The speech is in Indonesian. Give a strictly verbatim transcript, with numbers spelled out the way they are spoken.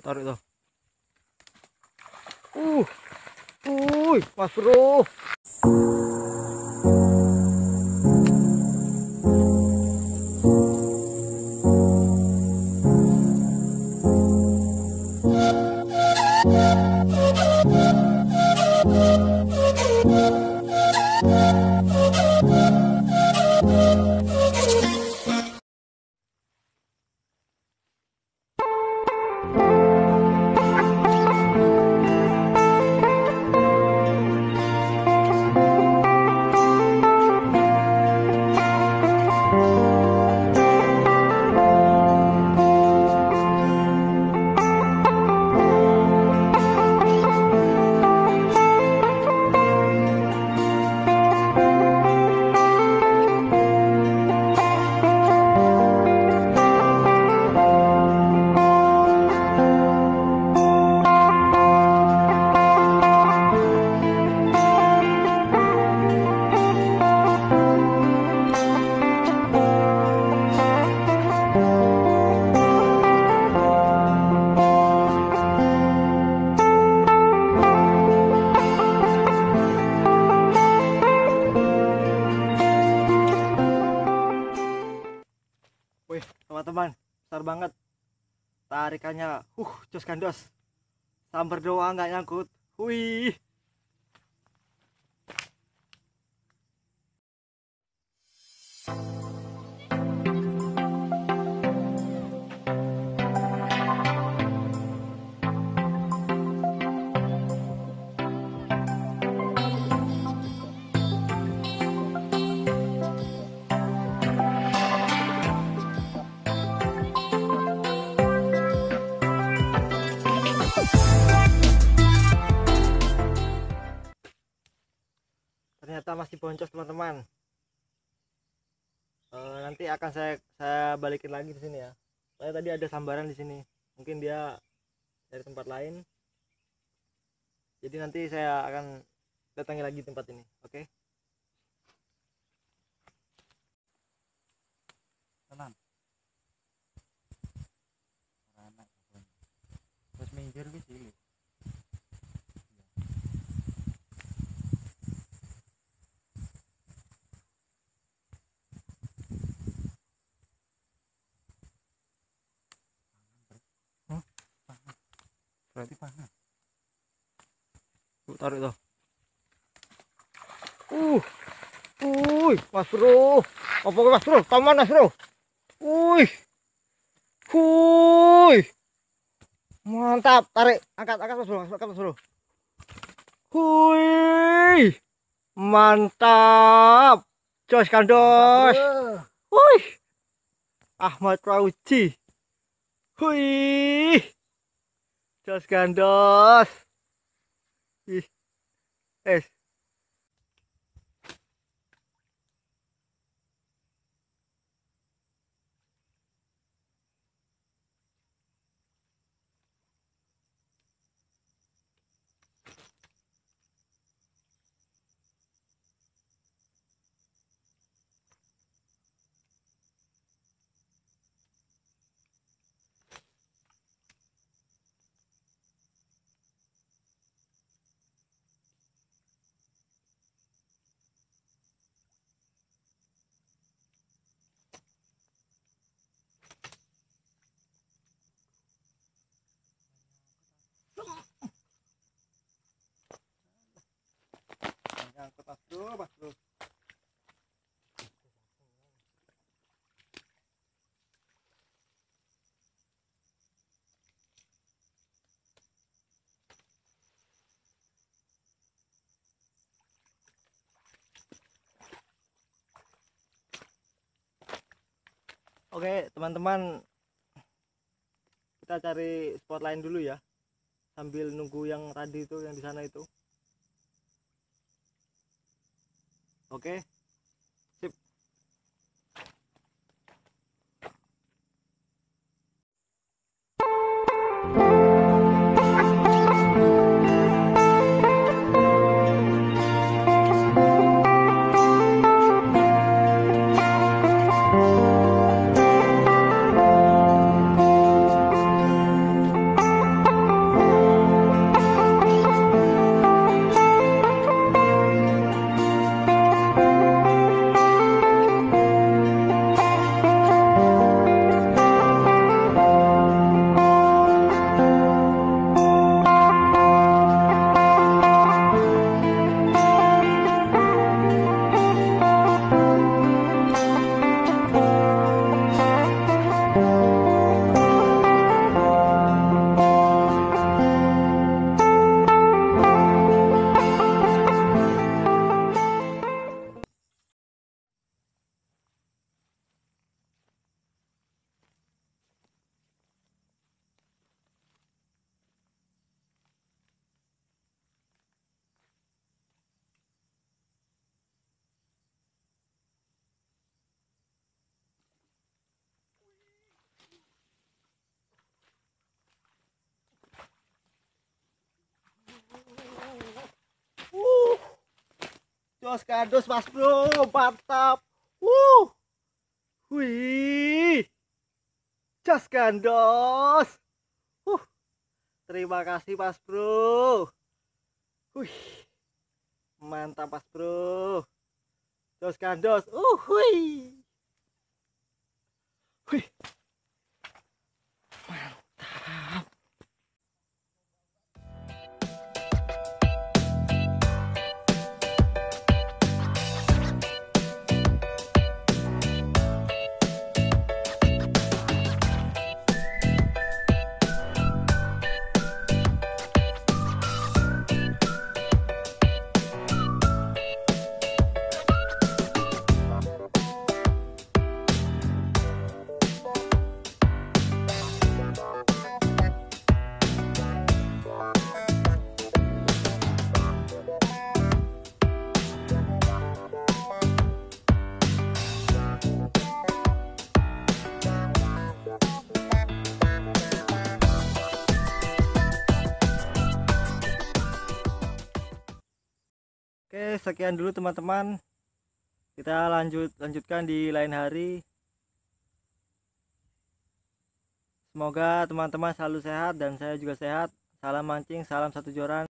Tarik tuh. Uh, uh, Mas Bro. Wih, teman-teman, besar banget tarikannya. Uh, jos gandos. Sambar doang nggak nyangkut. Wih. Ternyata masih boncos teman-teman. E, nanti akan saya saya balikin lagi di sini ya. Soalnya tadi ada sambaran di sini. Mungkin dia dari tempat lain. Jadi nanti saya akan datangi lagi tempat ini. Oke? Tenang. Terus minggir ke cilik. Berarti panas. Tuh, tarik tuh. Uh, uh, Mas Bro. Apa Mas Bro? Taman Mas Bro. Wih, hui, mantap. Tarik, angkat, angkat Mas Bro, angkat Mas Bro. Hui, mantap. Jos gandos. Wih, Ahmad Fauzi. Hui. Jos gandos. Ih. Es. Nyangkut Mas Bro, Mas Bro. Oke teman-teman, kita cari spot lain dulu ya, sambil nunggu yang tadi itu, yang di sana itu. Oke, sip. Jos kandos mas bro, mantap. Wuh, wih, jos kandos. Uh, terima kasih mas bro. Wih, mantap mas bro. Jos kandos. Uh, wih, wih, mantap. Oke, sekian dulu teman-teman. Kita lanjut lanjutkan di lain hari. Semoga teman-teman selalu sehat dan saya juga sehat. Salam mancing, salam satu joran.